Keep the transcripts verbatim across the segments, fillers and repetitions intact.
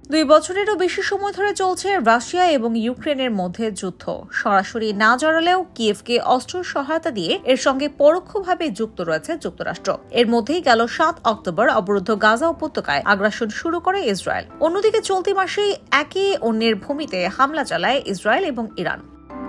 দুই বছরেরও বেশি সময় ধরে চলছে রাশিয়া এবং ইউক্রেনের মধ্যে যুদ্ধ। সরাসরি না জড়ালেও কিয়েভকে অস্ত্র সহায়তা দিয়ে এর সঙ্গে পরোক্ষভাবে যুক্ত রয়েছে যুক্তরাষ্ট্র। এর মধ্যেই গেল সাত অক্টোবর অবরুদ্ধ গাজা উপত্যকায় আগ্রাসন শুরু করে ইসরায়েল। অন্যদিকে চলতি মাসেই একে অন্যের ভূমিতে হামলা চালায় ইসরায়েল এবং ইরান।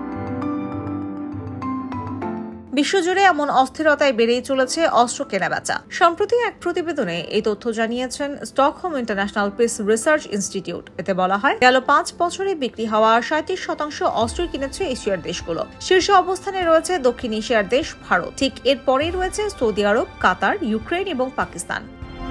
বিশ্বজুড়ে এমন অস্থিরতায় বেড়েই চলেছে অস্ত্র কেনাবেচা। সম্প্রতি এক প্রতিবেদনে এই তথ্য জানিয়েছেন Stockholm International Peace Research Institute. এতে বলা হয়, গেল পাঁচ বছরে বিক্রি হওয়া সাঁত্রিশ শতাংশ অস্ত্র কিনেছে এশিয়ার দেশগুলো। শীর্ষ অবস্থানে রয়েছে দক্ষিণ এশিয়ার দেশ ভারত। ঠিক এরপরেই রয়েছে সৌদি আরব, কাতার, ইউক্রেন এবং পাকিস্তান।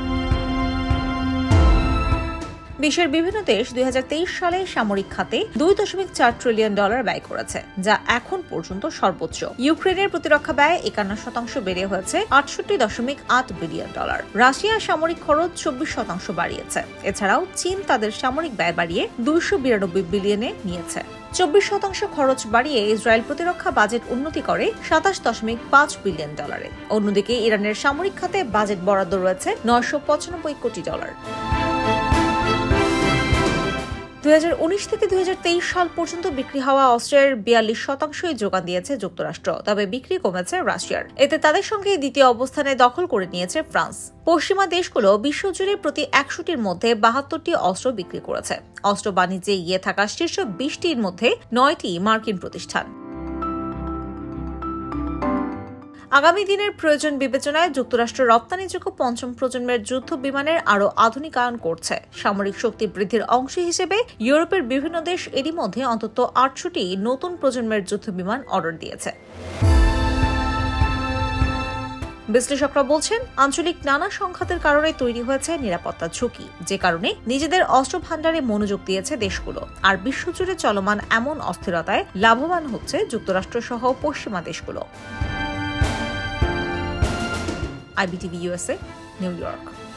বিশ্বের বিভিন্ন দেশ দুই হাজার তেইশ সালে সামরিক খাতে দুই দশমিক চার ট্রিলিয়ন ডলার ব্যয় করেছে, যা এখন পর্যন্ত সর্বোচ্চ। ইউক্রেনের প্রতিরক্ষা ব্যয় একান্ন শতাংশ বেড়ে হয়েছে আটষট্টি দশমিক আট বিলিয়ন ডলার। রাশিয়া সামরিক খরচ চব্বিশ শতাংশ বাড়িয়েছে। এছাড়াও চীন তাদের সামরিক ব্যয় বাড়িয়ে দুইশো বিরানব্বই বিলিয়নে নিয়েছে। চব্বিশ শতাংশ খরচ বাড়িয়ে ইসরায়েল প্রতিরক্ষা বাজেট উন্নতি করে সাতাশ দশমিক পাঁচ বিলিয়ন ডলারে। অন্যদিকে ইরানের সামরিক খাতে বাজেট বরাদ্দ রয়েছে নয়শো পঁচানব্বই কোটি ডলার। দুই হাজার উনিশ থেকে দুই হাজার তেইশ সাল পর্যন্ত বিক্রি হওয়া অস্ত্রের বিয়াল্লিশ শতাংশই যোগান দিয়েছে যুক্তরাষ্ট্র, তবে বিক্রি কমেছে রাশিয়ার। এতে তাদের সঙ্গে দ্বিতীয় অবস্থানে দখল করে নিয়েছে ফ্রান্স। পশ্চিমা দেশগুলো বিশ্বজুড়ে প্রতি একশোটির মধ্যে বাহাত্তরটি অস্ত্র বিক্রি করেছে। অস্ত্র বাণিজ্যে এগিয়ে থাকা শীর্ষ বিশটির মধ্যে নয়টি মার্কিন প্রতিষ্ঠান। আগামী দিনের প্রয়োজন বিবেচনায় যুক্তরাষ্ট্র রপ্তানিযোগ্য পঞ্চম প্রজন্মের যুদ্ধ বিমানের আরও আধুনিকায়ন করছে। সামরিক শক্তি বৃদ্ধির অংশ হিসেবে ইউরোপের বিভিন্ন দেশ এরই মধ্যে অন্তত আটশোটি নতুন প্রজন্মের যুদ্ধ বিমান অর্ডার দিয়েছে। বিশ্লেষকরা বলছেন, আঞ্চলিক নানা সংঘাতের কারণে তৈরি হয়েছে নিরাপত্তা ঝুঁকি, যে কারণে নিজেদের অস্ত্র ভাণ্ডারে মনোযোগ দিয়েছে দেশগুলো। আর বিশ্বজুড়ে চলমান এমন অস্থিরতায় লাভবান হচ্ছে যুক্তরাষ্ট্র সহ পশ্চিমা দেশগুলো। I B T V U S A, New York.